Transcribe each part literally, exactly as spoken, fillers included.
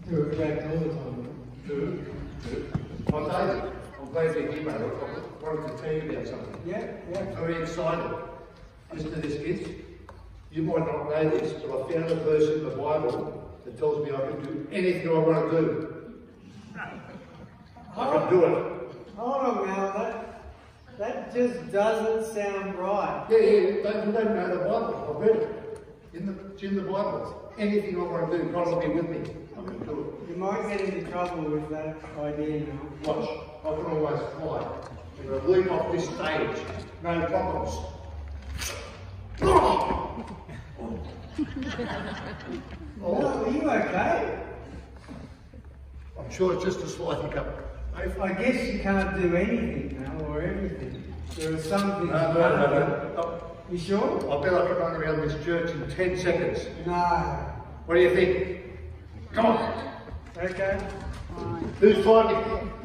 Do it back all the time. Do it. Do it. I'm David. I'm glad you're here, mate. I wanted to tell you about something. Yeah, yeah. I'm very excited. Listen to this, kids. You might not know this, but I found a verse in the Bible that tells me I can do anything I want to do. I can do it. Hold on, Mal. That, that just doesn't sound right. Yeah, yeah. Don't, you don't know the Bible. I've read it. In the, it's in the Bible. Anything I want to do, God will be with me. I can do it. You might get into trouble with that idea now. Watch. I can always fly. I'm going to leap off this stage. No problems. Oh, are you okay? I'm sure it's just a slight hiccup. I, I guess you can't do anything now, or everything. There are some things No, you no, can't no, do. no. You sure? I bet I can run around this church in ten seconds. No. What do you think? Come on. Okay. Who's timing?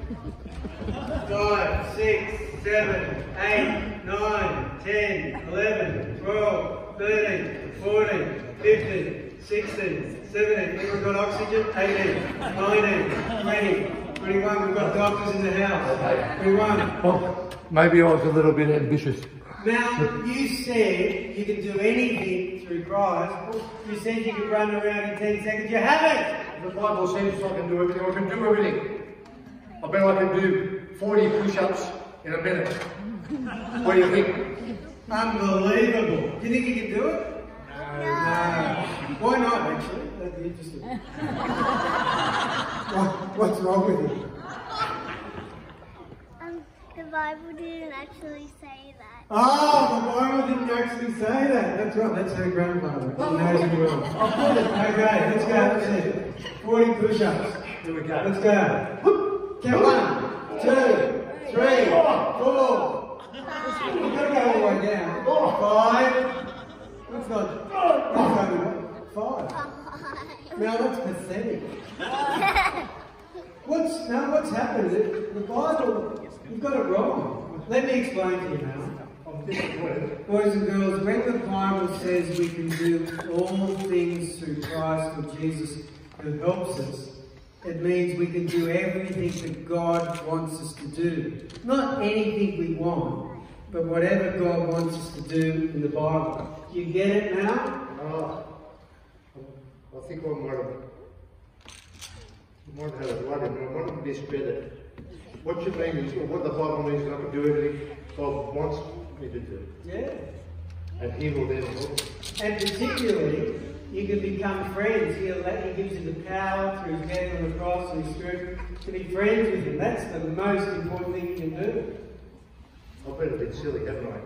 Five, six, seven, eight, nine, ten, eleven, twelve, thirteen, fourteen, fifteen, sixteen, seventeen. Anyone got oxygen? eighteen, nineteen, twenty, twenty-one. We've got doctors in the house. twenty-one. Well, maybe I was a little bit ambitious. Now, you said you can do anything through Christ. You said you could run around in ten seconds. You haven't! The Bible says I can do everything. I can do everything. I bet I can do forty push-ups in a minute. What do you think? Unbelievable. Do you think you can do it? No. No. Why not, actually? That'd be interesting. what, what's wrong with you? Um, the Bible didn't actually say that. Oh, the Bible didn't actually say that. That's right. That's her grandfather. She knows it well. Okay, let's go. Let's see. forty push-ups. Here we go. Let's go. Count one, two, three, four. You've got to go all the way down. Five. That's not. That's only five. Now that's pathetic. What's now? What's happened? The, the Bible. You've got it wrong. Let me explain to you now. Boys and girls, when the Bible says we can do all things through Christ or Jesus who helps us, it means we can do everything that God wants us to do. Not anything we want, but whatever God wants us to do in the Bible. You get it now? Oh, I think I might have, I might have had a blood in me. I might have misread it. What you mean is, or what the Bible means is I can do everything God wants me to do. Yeah. And He will then help me. And particularly, you can become friends. He'll let, he gives you the power through His death on the cross and His Spirit to be friends with Him. That's the most important thing you can do. I've been a bit silly, haven't I?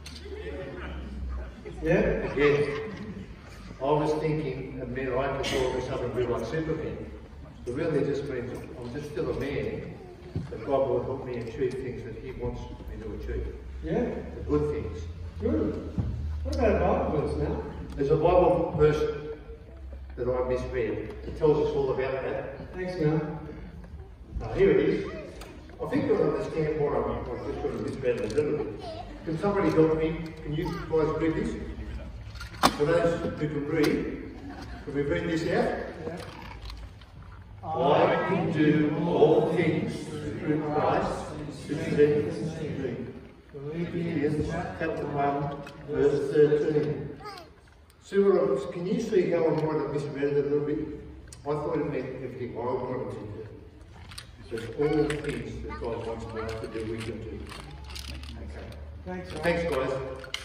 Yeah? Again, I was thinking it meant I could do all this other and be like Superman. But really it just means I'm just still a man, that God will help me achieve things that He wants me to achieve. Yeah? The good things. Good. What about a Bible verse now? There's a Bible verse that I misread. It tells us all about that. Thanks, Mel. Now here it is. I think you'll understand what I'm I've just got to misread it a little bit. Can somebody help me? Can you guys read this? For those who can read, can we read this out? Yeah. I can do all things through Christ who strengthens me. Philippians chapter one, verse thirteen. See what I was, can you see how I might have misread it a little bit? I thought it meant everything I wanted to do. There's all things that God wants us to do, we can do. Okay. Thanks, Mel. Thanks, guys.